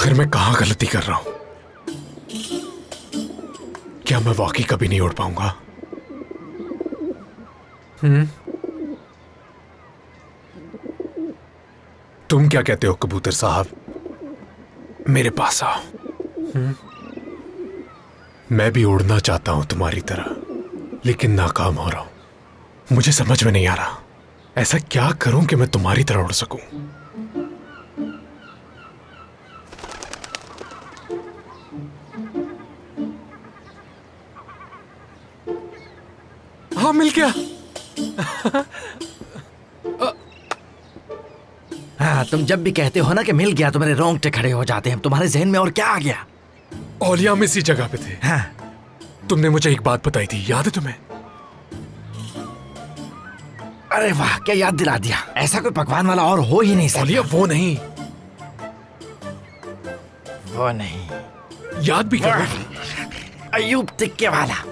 आखिर मैं कहां गलती कर रहा हूं? क्या मैं वाकई कभी नहीं उड़ पाऊंगा? तुम क्या कहते हो कबूतर साहब? मेरे पास आओ। मैं भी उड़ना चाहता हूं तुम्हारी तरह, लेकिन नाकाम हो रहा हूं। मुझे समझ में नहीं आ रहा ऐसा क्या करूं कि मैं तुम्हारी तरह उड़ सकूं। हाँ, मिल गया। हाँ, तुम जब भी कहते हो ना कि मिल गया तो मेरे रोंगटे खड़े हो जाते हैं। तुम्हारे जहन में और क्या आ गया? औलिया हम इसी जगह पे थे। हाँ। तुमने मुझे एक बात बताई थी, याद है तुम्हें? अरे वाह, क्या याद दिला दिया। ऐसा कोई पकवान वाला और हो ही नहीं सकता। औलिया वो नहीं। वो नहीं। याद भी करो। अयूब टिक्के वाला।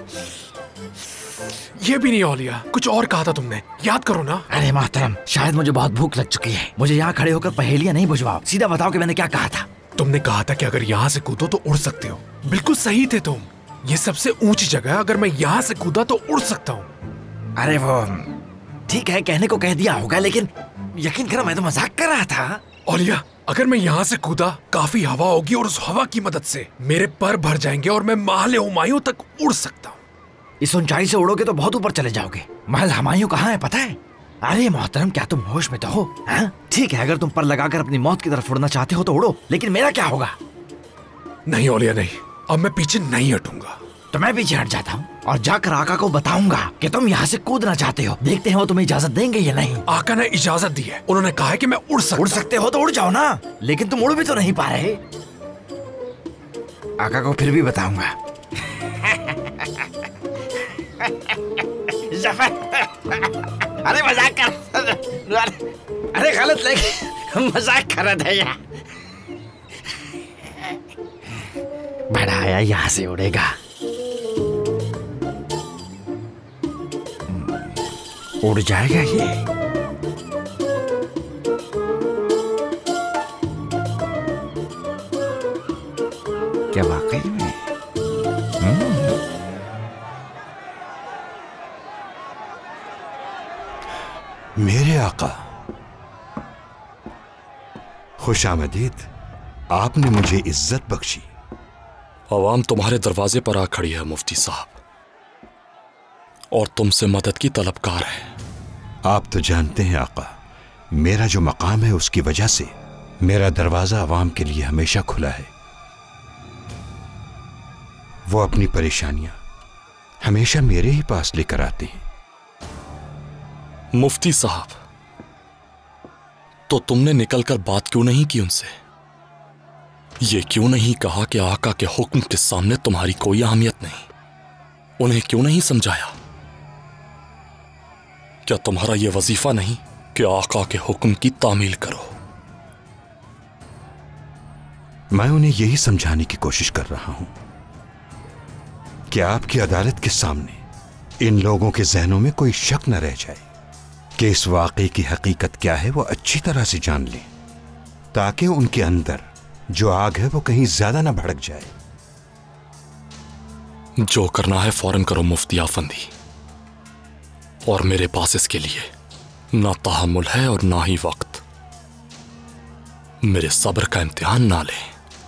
ये भी नहीं औलिया, कुछ और कहा था तुमने, याद करो ना। अरे मोहतरम, शायद मुझे बहुत भूख लग चुकी है। मुझे यहाँ खड़े होकर पहेलियां नहीं बुझवाओ, सीधा बताओ कि मैंने क्या कहा था। तुमने कहा था कि अगर यहाँ से कूदो तो उड़ सकते हो। बिल्कुल सही थे तुम। ये सबसे ऊंची जगह है, अगर मैं यहाँ से कूदा तो उड़ सकता हूँ। अरे वो ठीक है, कहने को कह दिया होगा, लेकिन यकीन करो मैं तो मजाक कर रहा था। औलिया, अगर मैं यहाँ से कूदा काफी हवा होगी और उस हवा की मदद से मेरे पर भर जाएंगे और मैं महल हुमायूं तक उड़ सकता हूँ। इस ऊंचाई से उड़ोगे तो बहुत ऊपर चले जाओगे। महल हुमायूं कहाँ है पता है? अरे मोहतरम, क्या तुम होश में तो हो? ठीक है, अगर तुम पर लगाकर अपनी मौत की तरफ उड़ना चाहते हो तो उड़ो, लेकिन मेरा क्या होगा? नहीं औलिया नहीं, अब मैं पीछे नहीं हटूंगा। तो मैं पीछे हट जाता हूँ और जाकर आका को बताऊंगा कि तुम यहाँ से कूदना चाहते हो। देखते हैं वो तुम्हें इजाजत देंगे या नहीं। आका ने इजाजत दी है, उन्होंने कहा है कि मैं उड़ सकते हो तो उड़ जाओ ना, लेकिन तुम उड़ भी तो नहीं पा रहे। आका को फिर भी बताऊंगा। अरे मजाक कर। अरे गलत लगे, मजाक कर रहा था यार। बड़ा आया, यहाँ से उड़ेगा। उड़ जाएगा ये। क्या वाकई में? मेरे आका, खुशामदीद। आपने मुझे इज्जत बख्शी। आवाम तुम्हारे दरवाजे पर आ खड़ी है मुफ्ती साहब, और तुमसे मदद की तलबकार है। आप तो जानते हैं आका, मेरा जो मकाम है उसकी वजह से मेरा दरवाजा आवाम के लिए हमेशा खुला है। वो अपनी परेशानियां हमेशा मेरे ही पास लेकर आते हैं। मुफ्ती साहब, तो तुमने निकलकर बात क्यों नहीं की उनसे? ये क्यों नहीं कहा कि आका के हुक्म के सामने तुम्हारी कोई अहमियत नहीं? उन्हें क्यों नहीं समझाया? क्या तुम्हारा यह वजीफा नहीं कि आका के हुक्म की तामील करो? मैं उन्हें यही समझाने की कोशिश कर रहा हूं कि आपकी अदालत के सामने इन लोगों के जहनों में कोई शक न रह जाए कि इस वाकई की हकीकत क्या है वो अच्छी तरह से जान लें, ताकि उनके अंदर जो आग है वो कहीं ज्यादा ना भड़क जाए। जो करना है फौरन करो मुफ्ती आफंदी, और मेरे पास इसके लिए ना तहम्मुल है और ना ही वक्त। मेरे सब्र का इम्तिहान ना लें।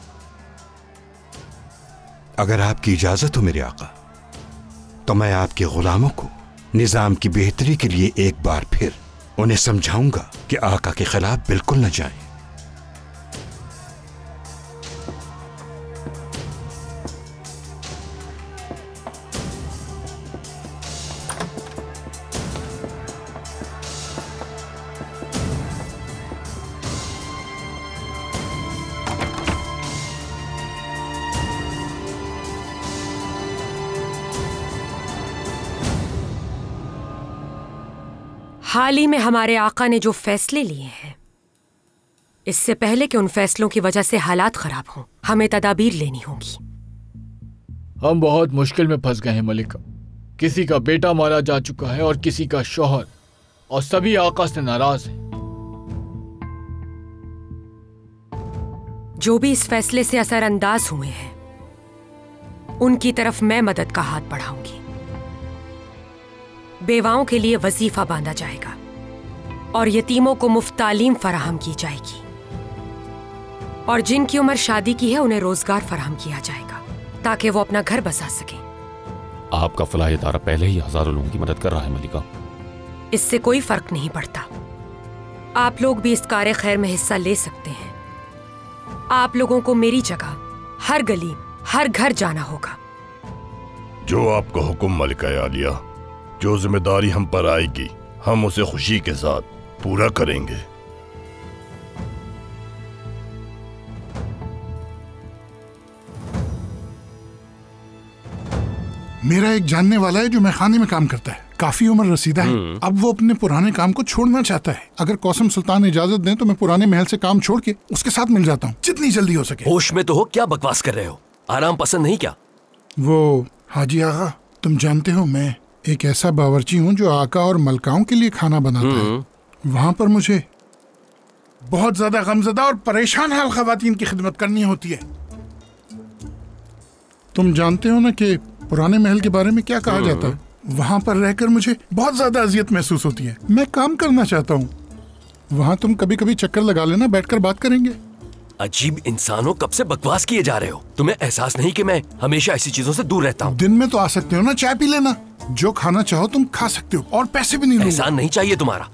अगर आपकी इजाजत हो मेरे आका, तो मैं आपके गुलामों को निजाम की बेहतरी के लिए एक बार फिर उन्हें समझाऊंगा कि आका के खिलाफ बिल्कुल न जाएं। हाल ही में हमारे आका ने जो फैसले लिए हैं, इससे पहले कि उन फैसलों की वजह से हालात खराब हों, हमें तदाबीर लेनी होगी। हम बहुत मुश्किल में फंस गए हैं मलिका। किसी का बेटा मारा जा चुका है और किसी का शौहर, और सभी आका से नाराज हैं। जो भी इस फैसले से असरअंदाज हुए हैं उनकी तरफ मैं मदद का हाथ बढ़ाऊंगी। बेवाओं के लिए वजीफा बांधा जाएगा और यतीमों को मुफ्त तालीम फराहम की जाएगी, और जिनकी उम्र शादी की है उन्हें रोजगार फराहम किया जाएगा ताकि वो अपना घर बसा सके। आपका फलाह इदारा पहले ही हजारों लोगों की मदद कर रहा है मलिका। इससे कोई फर्क नहीं पड़ता। आप लोग भी इस कार्य खैर में हिस्सा ले सकते हैं। आप लोगों को मेरी जगह हर गली हर घर जाना होगा। जो आपका हुक्म मलिका आलिया, जो जिम्मेदारी हम पर आएगी हम उसे खुशी के साथ पूरा करेंगे। मेरा एक जानने वाला है जो मैखाने में काम करता है, काफी उम्र रसीदा है। अब वो अपने पुराने काम को छोड़ना चाहता है। अगर कौसम सुल्तान इजाजत दें तो मैं पुराने महल से काम छोड़ के उसके साथ मिल जाता हूँ जितनी जल्दी हो सके। होश में तो हो, क्या बकवास कर रहे हो? आराम पसंद नहीं क्या? वो हाजी आगा, तुम जानते हो मैं एक ऐसा बावर्ची हूँ जो आका और मलकाओं के लिए खाना बनाता है। वहाँ पर मुझे बहुत ज्यादा गमजदा और परेशान हाल खवातीन की खिदमत करनी होती है। तुम जानते हो ना कि पुराने महल के बारे में क्या कहा जाता है। वहाँ पर रहकर मुझे बहुत ज्यादा अजियत महसूस होती है। मैं काम करना चाहता हूँ। वहाँ तुम कभी कभी चक्कर लगा लेना, बैठकर बात करेंगे। अजीब इंसानों, कब से बकवास किए जा रहे हो? तुम्हें एहसास नहीं कि मैं हमेशा ऐसी चीजों से दूर रहता हूँ? दिन में तो आ सकते हो ना, चाय पी लेना। जो खाना चाहो तुम खा सकते हो और पैसे भी नहीं लूंगा। एहसान नहीं चाहिए तुम्हारा।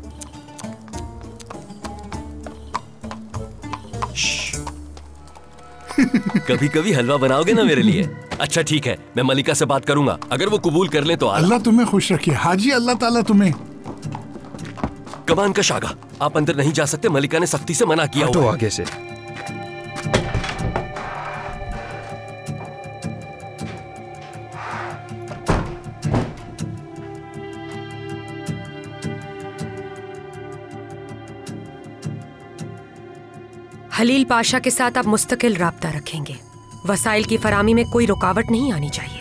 कभी कभी हलवा बनाओगे ना मेरे लिए? अच्छा ठीक है, मैं मलिका से बात करूंगा। अगर वो कबूल कर ले तो अल्लाह तुम्हें खुश रखे हाजी। अल्लाह ताला तुम्हें। कमान का शागा, आप अंदर नहीं जा सकते। मलिका ने सख्ती से मना किया हुआ है। आगे से हलील पाशा के साथ आप मुस्तकिल राब्ता रखेंगे। वसाइल की फरामी में कोई रुकावट नहीं आनी चाहिए।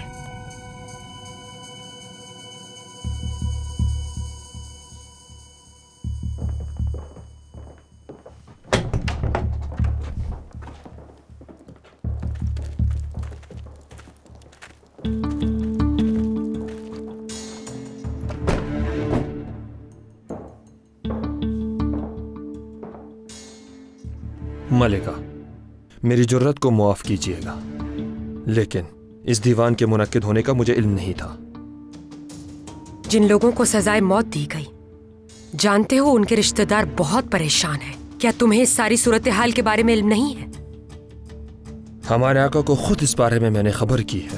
मलिका, मेरी जुर्रत को मुआफ कीजिएगा, लेकिन इस दीवान के मुनक्किद होने का मुझे इल्म नहीं था। जिन लोगों को सजाए मौत दी गई, जानते हो उनके रिश्तेदार बहुत परेशान हैं। क्या तुम्हें इस सारी सूरत हाल के बारे में इल्म नहीं है? हमारे आका को खुद इस बारे में मैंने खबर की है।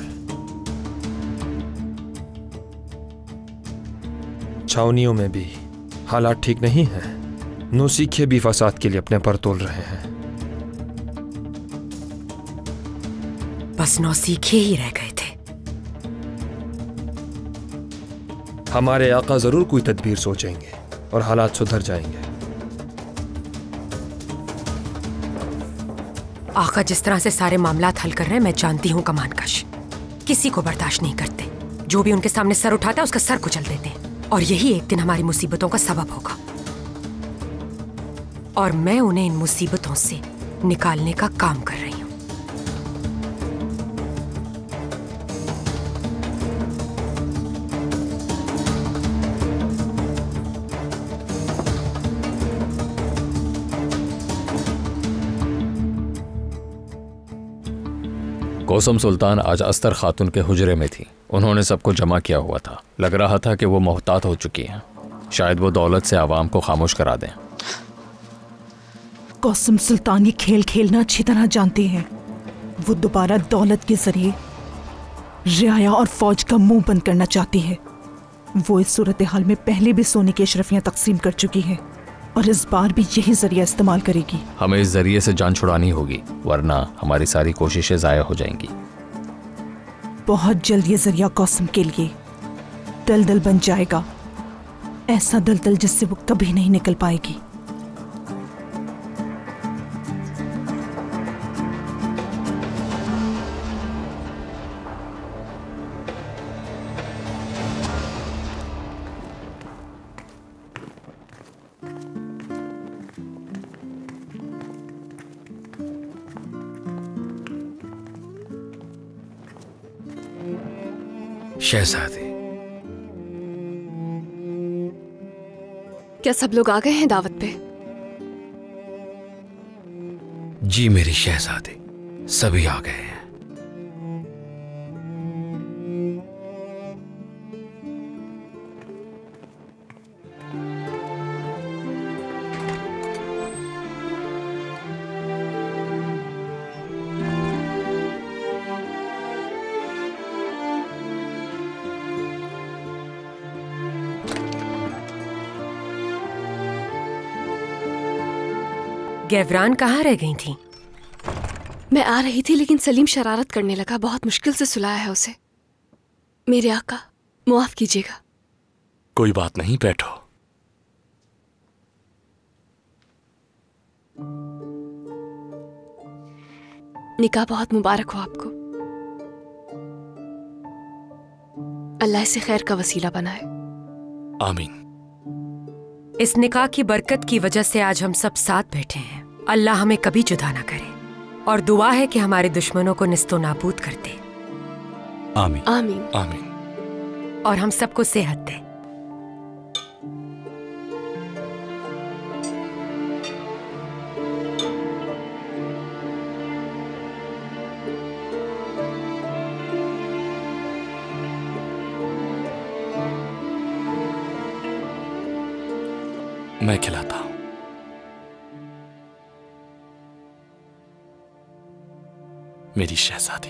छावनियों में भी हालात ठीक नहीं हैं। नौसीखे भी फसाद के लिए अपने पर तोल रहे हैं। बस नौसीखे ही रह गए थे। हमारे आका जरूर कोई तदबीर सोचेंगे और हालात सुधर जाएंगे। आका जिस तरह से सारे मामलात हल कर रहे हैं मैं जानती हूँ कमानकश किसी को बर्दाश्त नहीं करते। जो भी उनके सामने सर उठाता है उसका सर कुचल देते हैं, और यही एक दिन हमारी मुसीबतों का सबब होगा। और मैं उन्हें इन मुसीबतों से निकालने का काम कर रही हूँ। कौसम सुल्तान आज अस्तर खातून के हुजरे में थी। उन्होंने सबको जमा किया हुआ था। लग रहा था कि वो मोहतात हो चुकी हैं। शायद वो दौलत से आवाम को खामोश करा दें। कौसम सुल्तान ये खेल खेलना अच्छी तरह जानते हैं। वो दोबारा दौलत के जरिए रियाया और फौज का मुंह बंद करना चाहती है। वो इस सूरत हाल में पहले भी सोने की अशरफियां तकसीम कर चुकी है और इस बार भी यही जरिया इस्तेमाल करेगी। हमें इस जरिए से जान छुड़ानी होगी, वरना हमारी सारी कोशिशें जाया हो जाएंगी। बहुत जल्द ये जरिया कौसम के लिए दलदल बन जाएगा। ऐसा दलदल जिससे वो कभी नहीं निकल पाएगी। शहजादे। क्या सब लोग आ गए हैं दावत पे? जी मेरी शहजादे, सभी आ गए हैं। गैवरान कहाँ रह गई थी? मैं आ रही थी लेकिन सलीम शरारत करने लगा। बहुत मुश्किल से सुलाया है उसे। मेरे आका, मुआफ कीजिएगा। कोई बात नहीं, बैठो। निकाह बहुत मुबारक हो आपको। अल्लाह इसे खैर का वसीला बनाए। आमीन। इस निकाह की बरकत की वजह से आज हम सब साथ बैठे हैं। अल्लाह हमें कभी जुदा ना करे और दुआ है कि हमारे दुश्मनों को निस्तो नाबूद कर दे। आमीन आमीन आमीन। और हम सबको सेहत दे। मैं खिलाता हूं। मेरी शहजादी।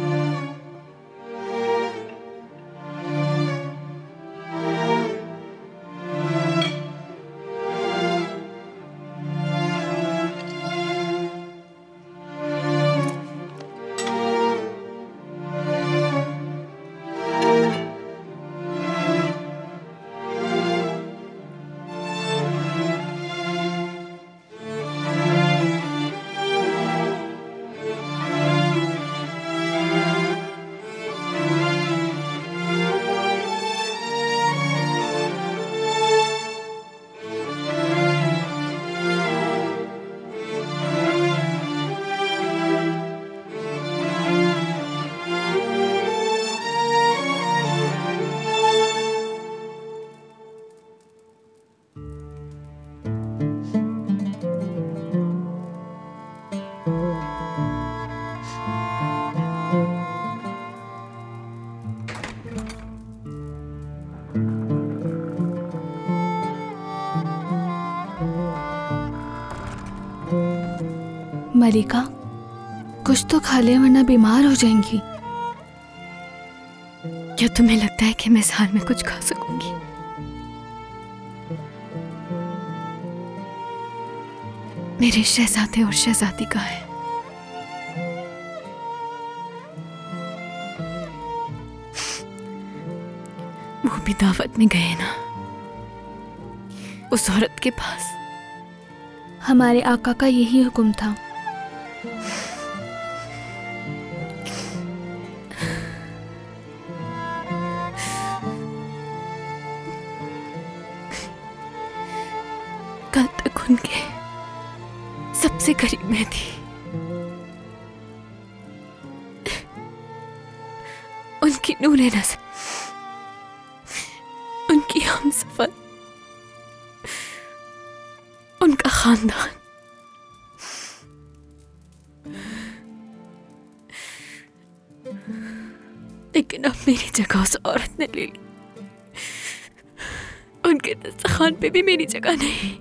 मलिका, कुछ तो खा ले वरना बीमार हो जाएंगी। क्या तुम्हें लगता है कि मैं इस हाल में कुछ खा सकूंगी? मेरे शहजादे और शहजादी कहाँ हैं? वो भी दावत में गए ना, उस औरत के पास। हमारे आका का यही हुक्म था। कल तक उनके सबसे करीब मैं थी। उनकी नूरे नज़र, उनकी हमसफर, उनका खानदान। लेकिन अब मेरी जगह उस औरत ने ले ली। उनके दस्तरखान पे भी मेरी जगह नहीं।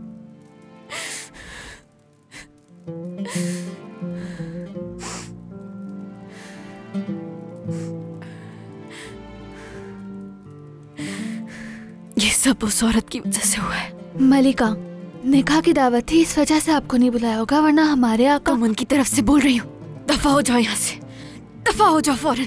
ये सब उस औरत की वजह से हुआ है। मलिका, निकाह की दावत थी, इस वजह से आपको नहीं बुलाया होगा, वरना हमारे आका। तुम उनकी तरफ से बोल रही हो। दफा हो जाओ यहाँ से, दफा हो जाओ फौरन।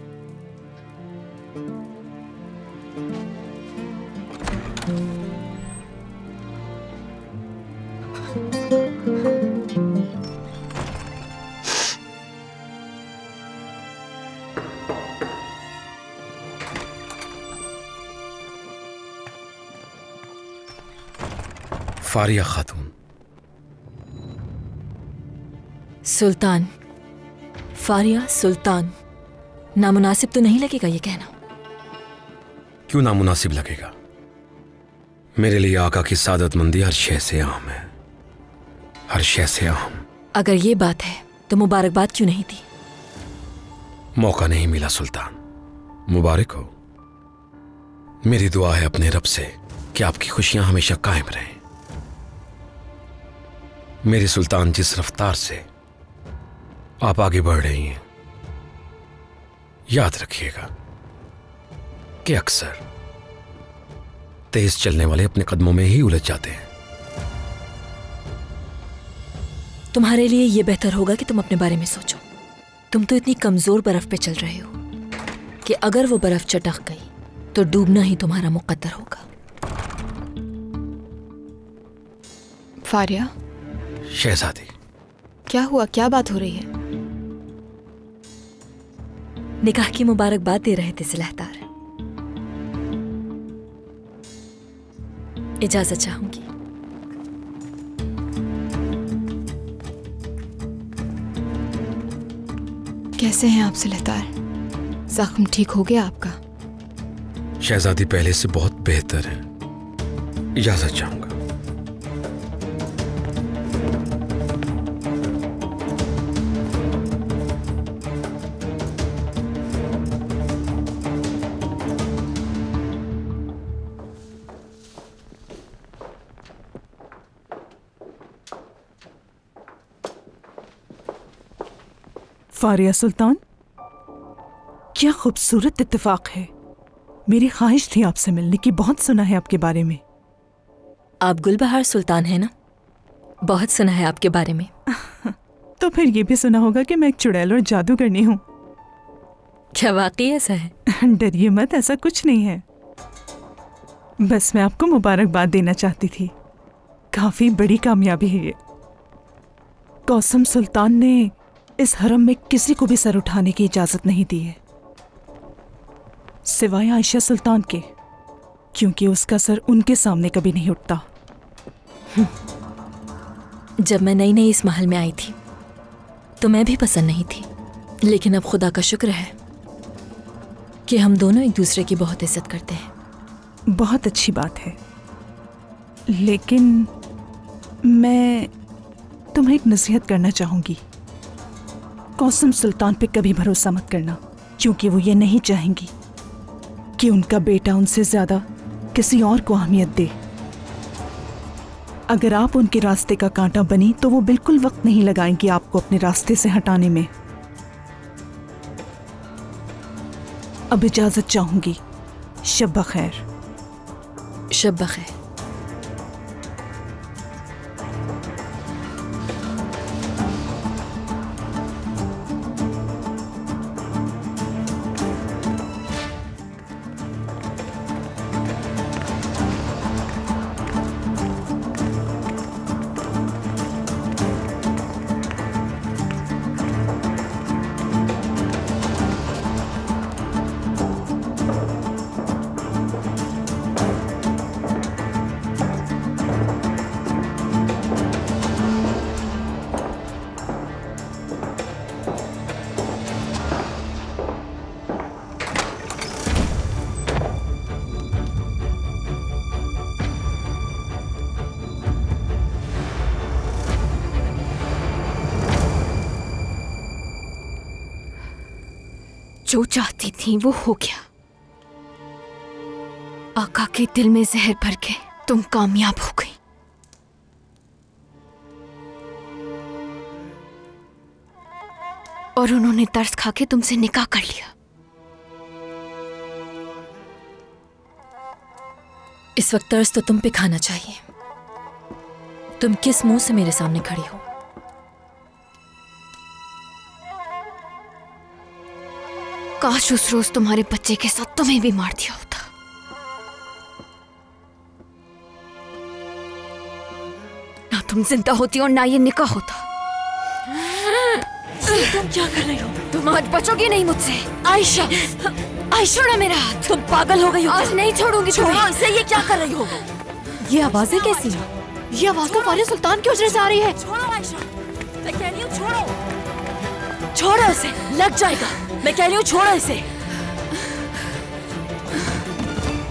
फारिया खातून। सुल्तान, फारिया सुल्तान। नामुनासिब तो नहीं लगेगा ये कहना? क्यों नामुनासिब लगेगा? मेरे लिए आका की सादतमंदी हर शय से अहम है, हर शय से अहम। अगर ये बात है तो मुबारकबाद क्यों नहीं दी? मौका नहीं मिला सुल्तान। मुबारक हो। मेरी दुआ है अपने रब से कि आपकी खुशियां हमेशा कायम रहें। मेरे सुल्तान, जिस रफ्तार से आप आगे बढ़ रही हैं, याद रखिएगा कि अक्सर तेज चलने वाले अपने कदमों में ही उलझ जाते हैं। तुम्हारे लिए यह बेहतर होगा कि तुम अपने बारे में सोचो। तुम तो इतनी कमजोर बर्फ पे चल रहे हो कि अगर वो बर्फ चटक गई तो डूबना ही तुम्हारा मुकद्दर होगा। फारिया, शहजादी, क्या हुआ? क्या बात हो रही है? निकाह की मुबारकबाद दे रहे थे सिलहदार। इजाजत चाहूंगी। कैसे हैं आप सिलहदार? जख्म ठीक हो गया आपका? शहजादी पहले से बहुत बेहतर है। इजाजत चाहूंगा। फारिया सुल्तान, क्या खूबसूरत इत्तेफाक है। मेरी ख्वाहिश थी आपसे मिलने की। बहुत सुना है आपके बारे में। आप गुलबहार सुल्तान है ना? बहुत सुना है आपके बारे में। तो फिर ये भी सुना होगा कि मैं एक चुड़ैल और जादूगरनी हूँ। क्या वाकई ऐसा है? डरिए मत, ऐसा कुछ नहीं है। बस मैं आपको मुबारकबाद देना चाहती थी। काफी बड़ी कामयाबी है ये। कौसम सुल्तान ने इस हरम में किसी को भी सर उठाने की इजाजत नहीं दी है, सिवाय आयशा सुल्तान के, क्योंकि उसका सर उनके सामने कभी नहीं उठता। जब मैं नई नई इस महल में आई थी तो मैं भी पसंद नहीं थी, लेकिन अब खुदा का शुक्र है कि हम दोनों एक दूसरे की बहुत इज्जत करते हैं। बहुत अच्छी बात है, लेकिन मैं तुम्हें एक नसीहत करना चाहूंगी। कौसम सुल्तान पे कभी भरोसा मत करना, क्योंकि वो ये नहीं चाहेंगी कि उनका बेटा उनसे ज्यादा किसी और को अहमियत दे। अगर आप उनके रास्ते का कांटा बनी तो वो बिल्कुल वक्त नहीं लगाएंगी आपको अपने रास्ते से हटाने में। अब इजाजत चाहूंगी। शब बखैर। शब बखैर। जो चाहती थी वो हो गया। आका के दिल में जहर भर के तुम कामयाब हो गई। और उन्होंने तरस खा के तुमसे निकाह कर लिया। इस वक्त तरस तो तुम पे खाना चाहिए। तुम किस मुंह से मेरे सामने खड़ी हो? काश उस रोज तुम्हारे बच्चे के साथ तुम्हें भी मार दिया होता। ना तुम जिंदा होती और ना ये निकाह होता। तुम क्या कर रही हो? तुम आज बचोगी नहीं मुझसे। आयशा, आयशा ना मेरा हाथ। तुम पागल हो गई हो? आज नहीं छोड़ूंगी तुम्हें। इसे ये क्या कर रही हो? ये आवाजें कैसी हैं? ये आवाज तो फारिया सुल्तान की उजरे से आ रही है। छोड़ो आयशा, मैं कह रही हूँ छोड़ो। छोड़ो इसे, लग जाएगा। मैं कह रही हूँ छोड़ो इसे।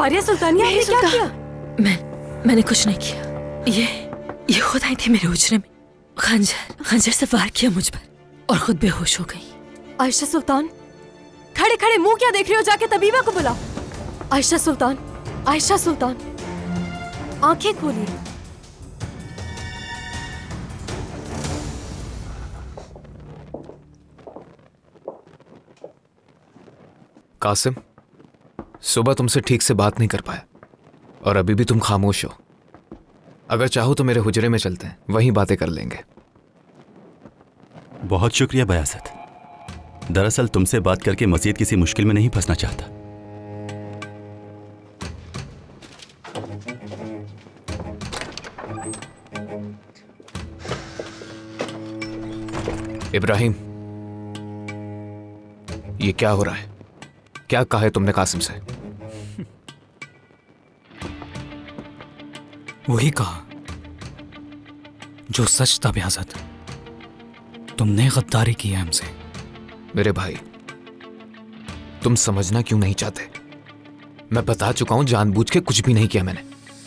फारिया सुल्तानिया, आपने क्या किया? मैंने कुछ नहीं किया। ये खुद आई थी मेरे हुजरे में, खंजर से वार किया मुझ पर और खुद बेहोश हो गई। आयशा सुल्तान, खड़े खड़े मुंह क्या देख रही हो? जाके तबीबा को बुलाओ। आयशा सुल्तान, आयशा सुल्तान, आंखें खोलिए। कासिम, सुबह तुमसे ठीक से बात नहीं कर पाया और अभी भी तुम खामोश हो। अगर चाहो तो मेरे हुजरे में चलते हैं, वहीं बातें कर लेंगे। बहुत शुक्रिया बयासत। दरअसल तुमसे बात करके मजीद किसी मुश्किल में नहीं फंसना चाहता। इब्राहिम, ये क्या हो रहा है? क्या कहा है तुमने कासिम से? वही कहा जो सच था बयासत। तुमने गद्दारी की है हमसे। मेरे भाई, तुम समझना क्यों नहीं चाहते? मैं बता चुका हूं, जानबूझ के कुछ भी नहीं किया मैंने।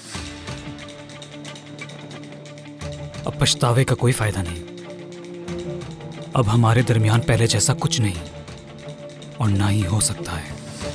अब पछतावे का कोई फायदा नहीं। अब हमारे दरमियान पहले जैसा कुछ नहीं और ना ही हो सकता है।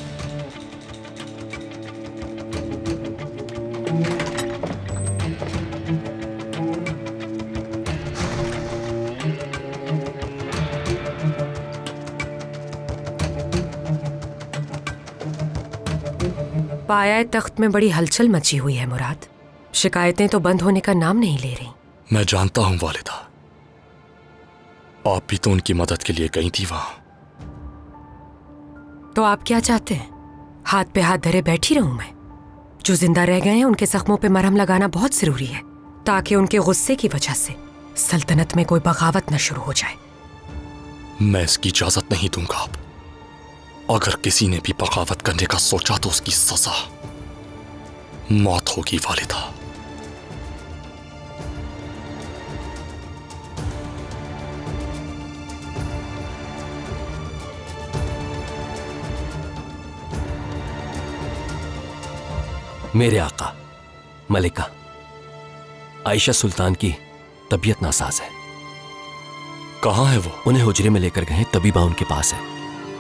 पाया तख्त में बड़ी हलचल मची हुई है मुराद। शिकायतें तो बंद होने का नाम नहीं ले रही। मैं जानता हूं वालिदा, आप भी तो उनकी मदद के लिए गई थी वहां। तो आप क्या चाहते हैं? हाथ पे हाथ धरे बैठी रहूं मैं? जो जिंदा रह गए हैं उनके जख्मों पे मरहम लगाना बहुत जरूरी है, ताकि उनके गुस्से की वजह से सल्तनत में कोई बगावत न शुरू हो जाए। मैं इसकी इजाजत नहीं दूंगा। आप अगर किसी ने भी बगावत करने का सोचा तो उसकी सजा मौत होगी वालिदा। मेरे आका मलिका, आयशा सुल्तान की तबीयत नासाज है। कहाँ है वो? उन्हें हुजरे में लेकर गए, तबीबा उनके पास है।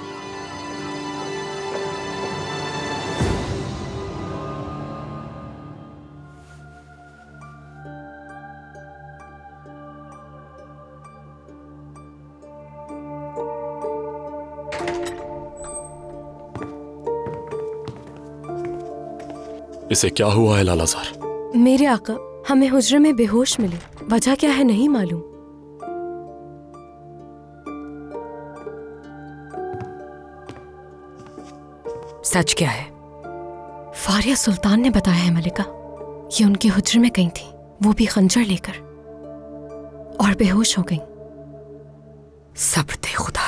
इसे क्या हुआ है लालाजार? मेरे आका, हमें हुजरे में बेहोश मिले। वजह क्या है नहीं मालूम। सच क्या है? फारिया सुल्तान ने बताया है मलिका, ये उनके हुजरे में गई थी, वो भी खंजर लेकर, और बेहोश हो गई। सब्र दे खुदा।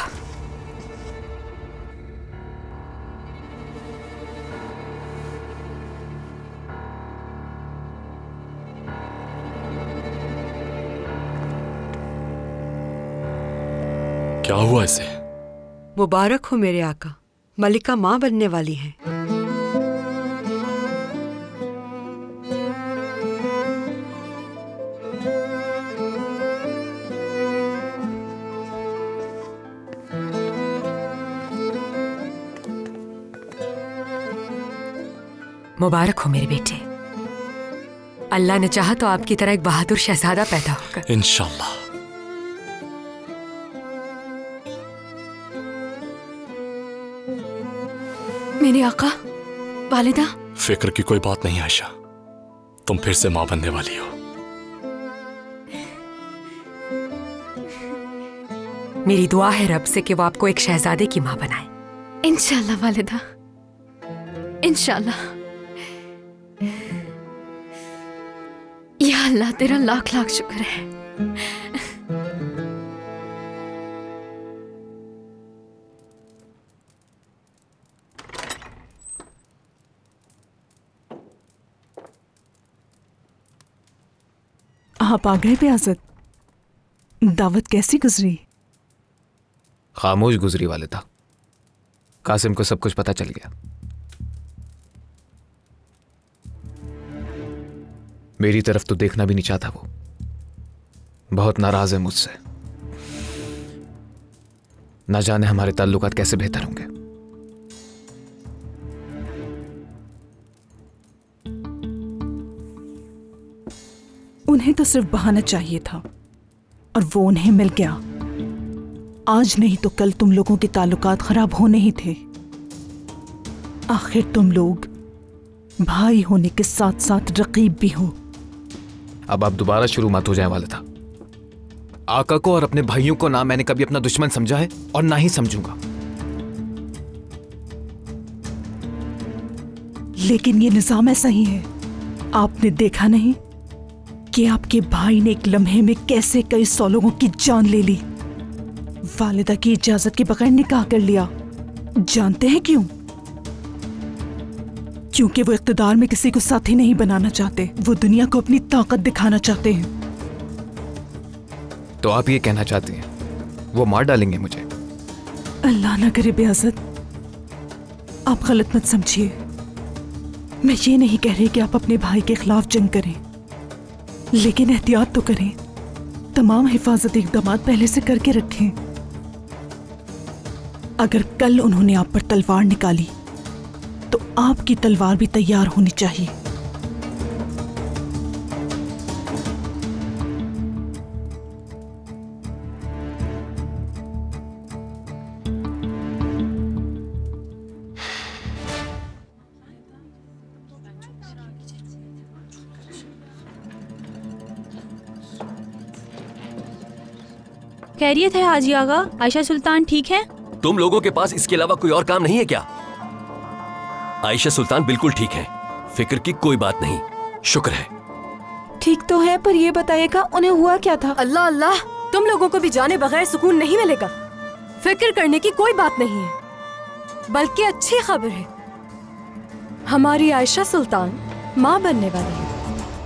क्या हुआ इसे? मुबारक हो मेरे आका, मलिका मां बनने वाली हैं। मुबारक हो मेरे बेटे। अल्लाह ने चाहा तो आपकी तरह एक बहादुर शहजादा पैदा होगा। इंशाल्लाह। मेरे आका, वालिदा। फिक्र की कोई बात नहीं आयशा, तुम फिर से मां बनने वाली हो। मेरी दुआ है रब से कि वो आपको एक शहजादे की मां बनाए। इंशाल्लाह वालिदा, इंशाल्लाह। या अल्लाह, तेरा लाख लाख शुक्र है। आप आ गए बयासत। दावत कैसी गुजरी? खामोश गुजरी वालिदा। कासिम को सब कुछ पता चल गया। मेरी तरफ तो देखना भी नहीं चाहता वो। बहुत नाराज है मुझसे। ना जाने हमारे ताल्लुकात कैसे बेहतर होंगे। उन्हें तो सिर्फ बहाना चाहिए था और वो उन्हें मिल गया। आज नहीं तो कल तुम लोगों के ताल्लुकात खराब होने ही थे। आखिर तुम लोग भाई होने के साथ साथ रकीब भी हो। अब आप दोबारा शुरू मत हो जाए वालिदा। आका को और अपने भाइयों को ना मैंने कभी अपना दुश्मन समझा है और ना ही समझूंगा। लेकिन ये निजाम ऐसा ही है। आपने देखा नहीं कि आपके भाई ने एक लम्हे में कैसे कई 100 लोगों की जान ले ली। वालिदा की इजाजत के बगैर निकाह कर लिया। जानते हैं क्यों? क्योंकि वो इख्तिदार में किसी को साथी नहीं बनाना चाहते। वो दुनिया को अपनी ताकत दिखाना चाहते हैं। तो आप ये कहना चाहती हैं वो मार डालेंगे मुझे? अल्लाह ना करे बेअज़त, आप गलत मत समझिए। मैं ये नहीं कह रही कि आप अपने भाई के खिलाफ जंग करें, लेकिन एहतियात तो करें। तमाम हिफाजती इक़दाम पहले से करके रखें। अगर कल उन्होंने आप पर तलवार निकाली तो आपकी तलवार भी तैयार होनी चाहिए। खैरियत है हाजी आगा? आयशा सुल्तान ठीक है? तुम लोगों के पास इसके अलावा कोई और काम नहीं है क्या? आयशा सुल्तान बिल्कुल ठीक है, फिक्र की कोई बात नहीं। शुक्र है। ठीक तो है, पर ये बताइएगा उन्हें हुआ क्या था? अल्लाह अल्लाह, तुम लोगों को भी जाने बगैर सुकून नहीं मिलेगा। फिक्र करने की कोई बात नहीं है, बल्कि अच्छी खबर है। हमारी आयशा सुल्तान माँ बनने वाली है।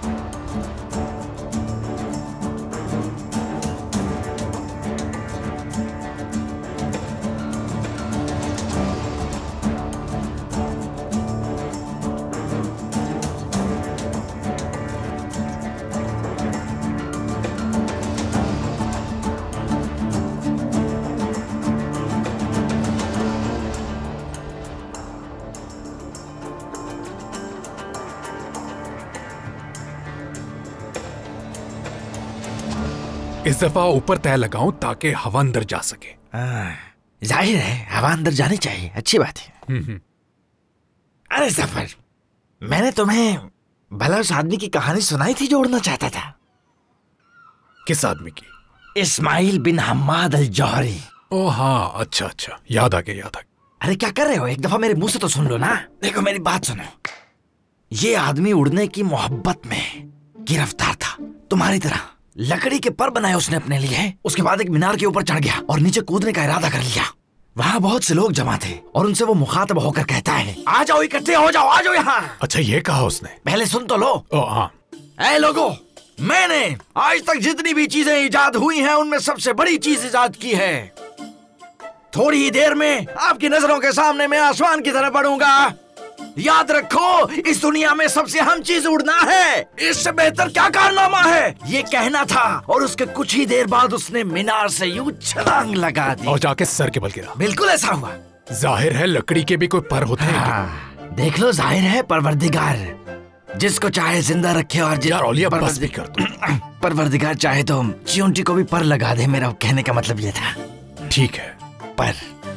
इस दफा ऊपर तय लगाऊं ताकि हवा अंदर जा सके। जाहिर है हवा अंदर जानी चाहिए, अच्छी बात है। अरे सफर, मैंने तुम्हें भला उस आदमी की कहानी सुनाई थी जो उड़ना चाहता था। किस आदमी की? इस्माइल बिन हम्माद अल जौहरी। ओ हाँ, अच्छा अच्छा, याद आ गया। अरे क्या कर रहे हो? एक दफा मेरे मुंह से तो सुन लो ना। देखो मेरी बात सुनो। ये आदमी उड़ने की मोहब्बत में गिरफ्तार था, तुम्हारी तरह। लकड़ी के पर बनाए उसने अपने लिए। उसके बाद एक मीनार के ऊपर चढ़ गया और नीचे कूदने का इरादा कर लिया। वहाँ बहुत से लोग जमा थे और उनसे वो मुखातब होकर कहता है, आ जाओ, इकट्ठे हो जाओ, आ जाओ यहाँ। अच्छा, ये कहा उसने? पहले सुन तो लो। हाँ। ऐ लोगों, मैंने आज तक जितनी भी चीजें इजाद हुई हैं उनमें सबसे बड़ी चीज इजाद की है। थोड़ी ही देर में आपकी नजरों के सामने मैं आसमान की तरफ बढ़ूंगा। याद रखो, इस दुनिया में सबसे अहम चीज उड़ना है। इससे बेहतर क्या कारनामा है? ये कहना था और उसके कुछ ही देर बाद उसने मीनार से यूं छलांग लगा दी और जाके सर के बल गिरा। बिल्कुल ऐसा हुआ। जाहिर है लकड़ी के भी कोई पर होते हैं। देख लो, जाहिर है परवरदिगार जिसको चाहे जिंदा रखे और बस भी कर दो। परवरदिगार चाहे तो चींटी को भी पर लगा दे। मेरा कहने का मतलब ये था। ठीक है, पर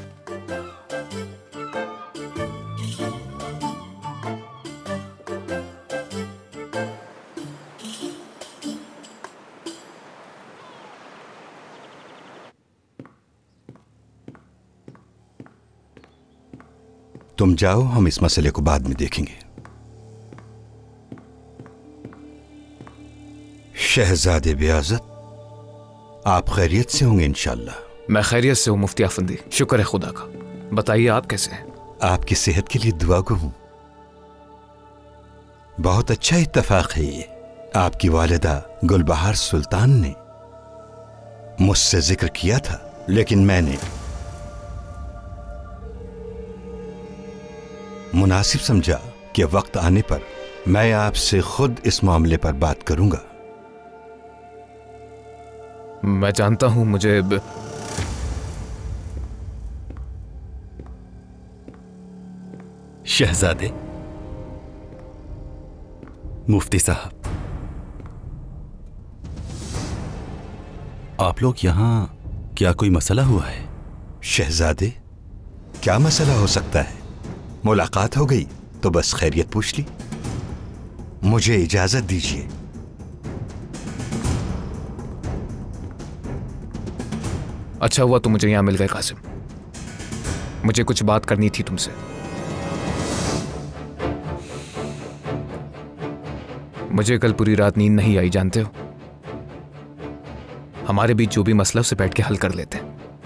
तुम जाओ, हम इस मसले को बाद में देखेंगे। शहजादे बियाज़त, आप खैरियत से होंगे इंशाल्लाह। मैं खैरियत से हूँ मुफ्ती आफंदी, शुक्र है खुदा का। बताइए आप कैसे हैं? आपकी सेहत के लिए दुआ को हूं। बहुत अच्छा इत्तेफाक है ये। आपकी वालिदा गुलबहार सुल्तान ने मुझसे जिक्र किया था, लेकिन मैंने मुनासिब समझा कि वक्त आने पर मैं आपसे खुद इस मामले पर बात करूंगा। मैं जानता हूं मुझे शहजादे, मुफ्ती साहब, आप लोग यहां क्या कोई मसला हुआ है? शहजादे, क्या मसला हो सकता है? मुलाकात हो गई तो बस खैरियत पूछ ली। मुझे इजाजत दीजिए। अच्छा हुआ तुम मुझे यहां मिल गए कासिम। मुझे कुछ बात करनी थी तुमसे। मुझे कल पूरी रात नींद नहीं आई, जानते हो। हमारे बीच जो भी मसला उसे बैठ के हल कर लेते हैं।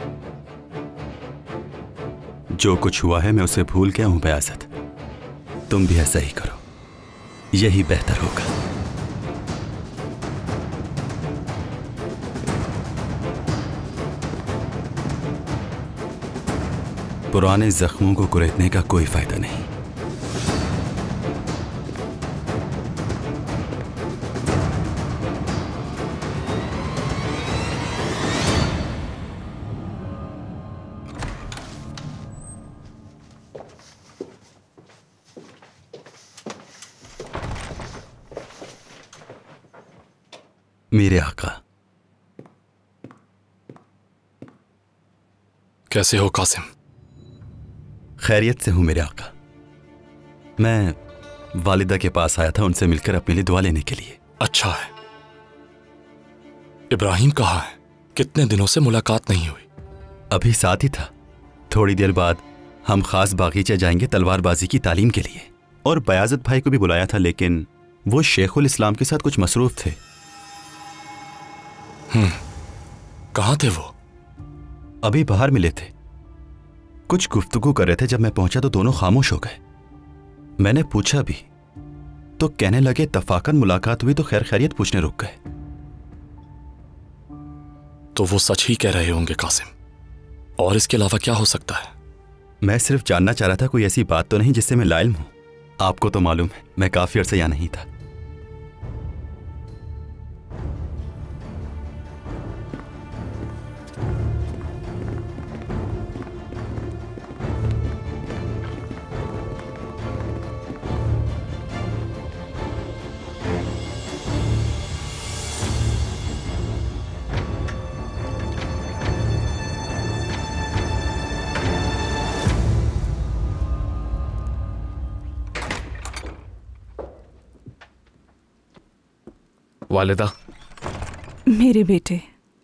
जो कुछ हुआ है मैं उसे भूल गया हूं बयाज़त। तुम भी ऐसा ही करो, यही बेहतर होगा। पुराने जख्मों को कुरेदने का कोई फायदा नहीं। मेरे आका। कैसे हो कासिम? खैरियत से हूं मेरे आका। मैं वालिदा के पास आया था उनसे मिलकर अपने लिए दुआ लेने के लिए। अच्छा है। इब्राहिम कहाँ है? कितने दिनों से मुलाकात नहीं हुई। अभी साथ ही था। थोड़ी देर बाद हम खास बागीचे जाएंगे तलवारबाजी की तालीम के लिए। और बयाज़त भाई को भी बुलाया था, लेकिन वो शेखुल इस्लाम के साथ कुछ मसरूफ थे। कहाँ थे वो? अभी बाहर मिले थे, कुछ गुफ्तगू कर रहे थे। जब मैं पहुंचा तो दोनों खामोश हो गए। मैंने पूछा भी तो कहने लगे इत्तफाकन मुलाकात हुई तो खैर खैरियत पूछने रुक गए। तो वो सच ही कह रहे होंगे कासिम, और इसके अलावा क्या हो सकता है? मैं सिर्फ जानना चाह रहा था कोई ऐसी बात तो नहीं जिससे मैं लाइल्म हूं। आपको तो मालूम है मैं काफी अरसे यहां नहीं था। वालिदा। मेरे बेटे,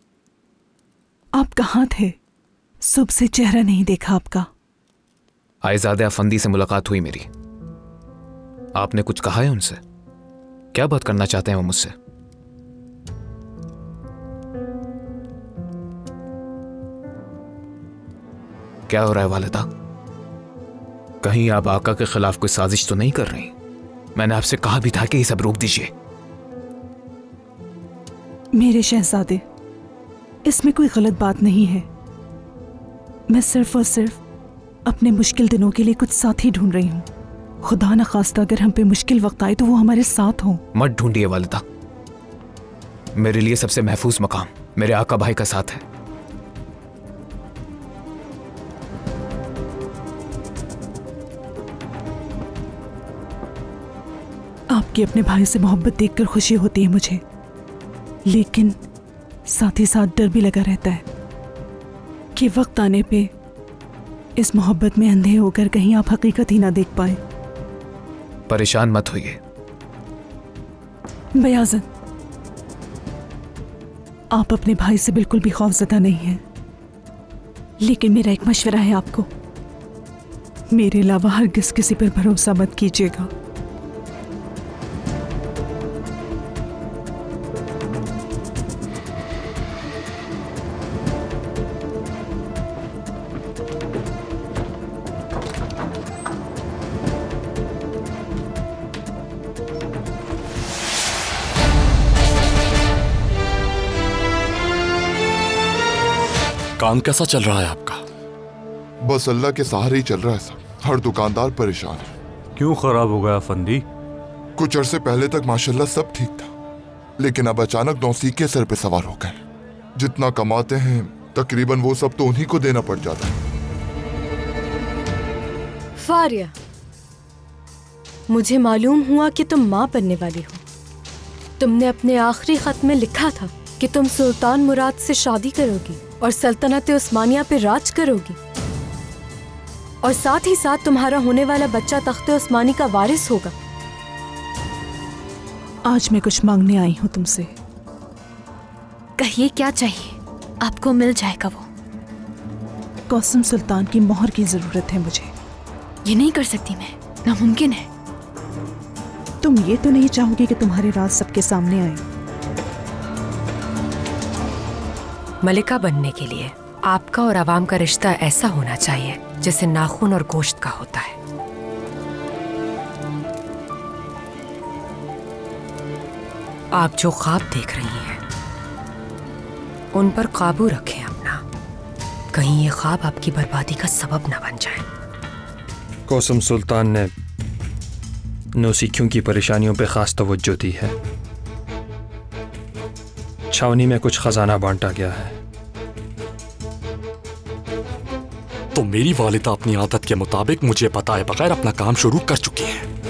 आप कहाँ थे? सुबह से चेहरा नहीं देखा आपका। आयजादे अफंदी से मुलाकात हुई मेरी। आपने कुछ कहा है उनसे? क्या बात करना चाहते हैं वो मुझसे? क्या हो रहा है वालिदा? कहीं आप आका के खिलाफ कोई साजिश तो नहीं कर रही? मैंने आपसे कहा भी था कि ये सब रोक दीजिए। मेरे शहजादे, इसमें कोई गलत बात नहीं है। मैं सिर्फ और सिर्फ अपने मुश्किल दिनों के लिए कुछ साथी ढूंढ रही हूँ। खुदा न खास्ता अगर हम पे मुश्किल वक्त आए तो वो हमारे साथ हों। मत ढूंढिए वालिदा। मेरे लिए सबसे महफूज मकाम मेरे आका भाई का साथ है। आपकी अपने भाई से मोहब्बत देखकर खुशी होती है मुझे, लेकिन साथ ही साथ डर भी लगा रहता है कि वक्त आने पे इस मोहब्बत में अंधे होकर कहीं आप हकीकत ही ना देख पाए। परेशान मत होइए बयाज़त, आप अपने भाई से बिल्कुल भी खौफज़दा नहीं हैं, लेकिन मेरा एक मशवरा है आपको। मेरे अलावा हरगिज़ किसी पर भरोसा मत कीजिएगा। काम कैसा चल रहा है आपका? बस अल्लाह के सहारे ही चल रहा है सर। हर दुकानदार परेशान है। क्यों खराब हो गया फंदी? कुछ अरसे पहले तक माशाल्लाह सब ठीक था, लेकिन अब अचानक नौसीके सर पे सवार हो गए। जितना कमाते हैं तकरीबन वो सब तो उन्हीं को देना पड़ जाता है। फारिया, मुझे मालूम हुआ कि तुम माँ बनने वाली हो। तुमने अपने आखिरी खत में लिखा था कि तुम सुल्तान मुराद से शादी करोगी और सल्तनत उस्मानिया पे राज करोगी, और साथ ही साथ तुम्हारा होने वाला बच्चा तख्ते उस्मानी का वारिस होगा। आज मैं कुछ मांगने आई हूँ तुमसे। कहिए क्या चाहिए, आपको मिल जाएगा वो। कौसम सुल्तान की मोहर की जरूरत है मुझे। ये नहीं कर सकती मैं, नामुमकिन है। तुम ये तो नहीं चाहोगी कि तुम्हारे राज सबके सामने आए? मलिका बनने के लिए आपका और अवाम का रिश्ता ऐसा होना चाहिए जैसे नाखून और गोश्त का होता है। आप जो ख्वाब देख रही हैं उन पर काबू रखें अपना, कहीं ये ख्वाब आपकी बर्बादी का सबब न बन जाए। कौसम सुल्तान ने नौसिखियों की परेशानियों पे खास तवज्जो दी है। छावनी में कुछ खजाना बांटा गया है। तो मेरी वालिदा अपनी आदत के मुताबिक मुझे बताए बगैर अपना काम शुरू कर चुकी हैं।